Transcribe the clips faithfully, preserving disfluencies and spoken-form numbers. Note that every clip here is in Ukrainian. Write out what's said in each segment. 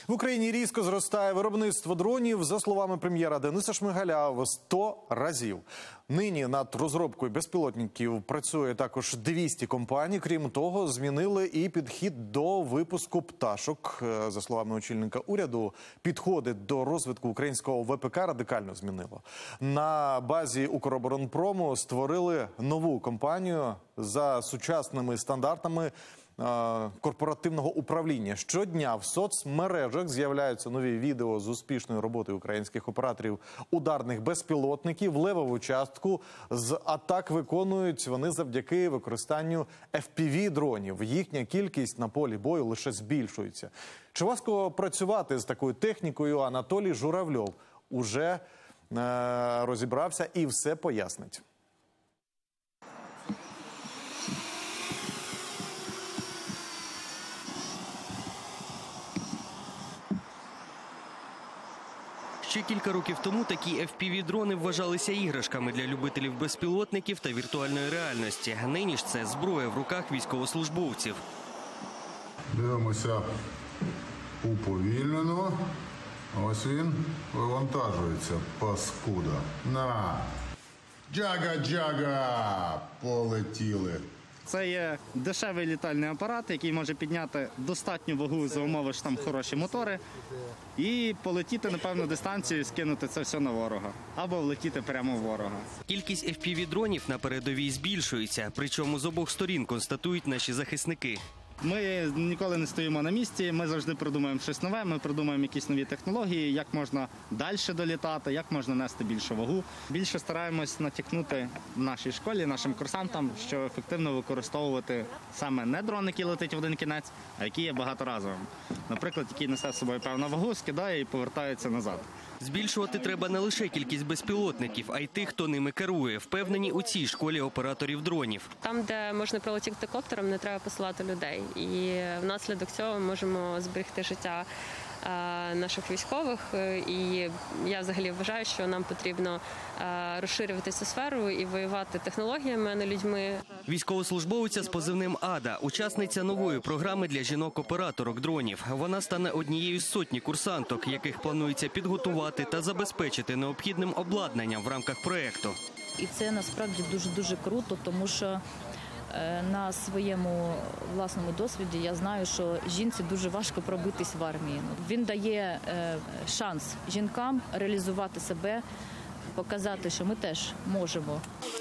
В Україні різко зростає виробництво дронів. За словами прем'єра Дениса Шмигаля, в сто разів. Нині над розробкою безпілотників працює також двісті компаній. Крім того, змінили і підхід до випуску пташок. За словами очільника уряду, підходи до розвитку українського ВПК радикально змінило. На базі Укроборонпрому створили нову компанію за сучасними стандартами корпоративного управління. Щодня в соцмережах з'являються нові відео з успішної роботи українських операторів ударних безпілотників. Левову частку з атак виконують вони завдяки використанню еф пі ві-дронів. Їхня кількість на полі бою лише збільшується. Чи важко працювати з такою технікою? Анатолій Журавльов уже е розібрався і все пояснить. Ще кілька років тому такі еф пі ві-дрони вважалися іграшками для любителів безпілотників та віртуальної реальності. Нині ж це зброя в руках військовослужбовців. Дивимося уповільнено. Ось він вивантажується, паскуда. На! Джага-джага! Полетіли. Це є дешевий літальний апарат, який може підняти достатню вагу за умови, що там хороші мотори, і полетіти на певну дистанцію і скинути це все на ворога. Або влетіти прямо в ворога. Кількість еф пі ві-дронів на передовій збільшується, причому з обох сторін, констатують наші захисники. Ми ніколи не стоїмо на місці, ми завжди придумуємо щось нове, ми придумуємо якісь нові технології, як можна далі долітати, як можна нести більшу вагу. Більше стараємось натякнути в нашій школі, нашим курсантам, що ефективно використовувати саме не дрон, який летить в один кінець, а який є багаторазовим. Наприклад, який несе з собою певну вагу, скидає і повертається назад. Збільшувати треба не лише кількість безпілотників, а й тих, хто ними керує, впевнені у цій школі операторів дронів. Там, де можна прилетіти коптером, не треба посилати людей. І внаслідок цього ми можемо зберегти життя наших військових. І я взагалі вважаю, що нам потрібно розширювати цю сферу і воювати технологіями, а не людьми. Військовослужбовиця з позивним «Ада» – учасниця нової програми для жінок-операторок дронів. Вона стане однією з сотні курсанток, яких планується підготувати та забезпечити необхідним обладнанням в рамках проєкту. І це насправді дуже-дуже круто, тому що на своєму власному досвіді я знаю, що жінці дуже важко пробитись в армії. Він дає шанс жінкам реалізувати себе, показати, що ми теж можемо.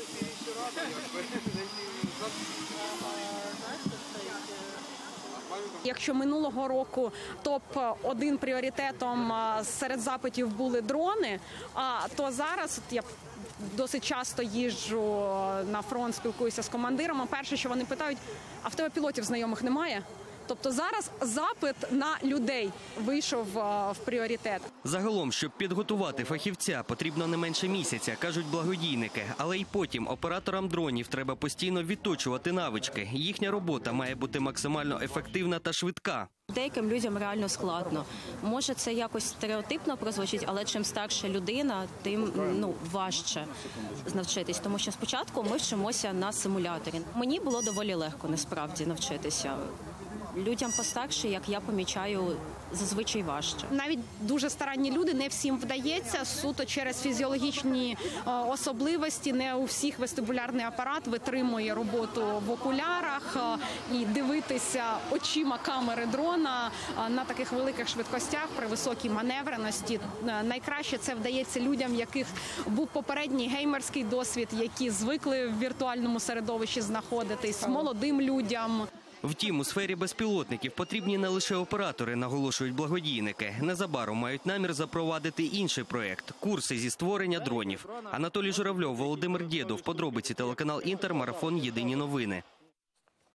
Якщо минулого року топ один пріоритетом серед запитів були дрони, то зараз я досить часто їжджу на фронт, спілкуюся з командирами. Перше, що вони питають, а в тебе пілотів знайомих немає? Тобто зараз запит на людей вийшов в пріоритет. Загалом, щоб підготувати фахівця, потрібно не менше місяця, кажуть благодійники. Але й потім операторам дронів треба постійно відточувати навички. Їхня робота має бути максимально ефективна та швидка. Деяким людям реально складно. Може, це якось стереотипно прозвучить, але чим старша людина, тим ну, важче навчитись. Тому що спочатку ми вчимося на симуляторі. Мені було доволі легко, насправді, навчитися. Людям постарше, як я помічаю, зазвичай важче. Навіть дуже старанні люди, не всім вдається, суто через фізіологічні особливості. Не у всіх вестибулярний апарат витримує роботу в окулярах і дивитися очима камери дрона на таких великих швидкостях при високій маневреності. Найкраще це вдається людям, в яких був попередній геймерський досвід, які звикли в віртуальному середовищі знаходитись, молодим людям. Втім, у сфері безпілотників потрібні не лише оператори, наголошують благодійники. Незабаром мають намір запровадити інший проєкт – курси зі створення дронів. Анатолій Журавльов, Володимир Дєдов. Подробиці телеканал «Інтер», марафон «Єдині новини».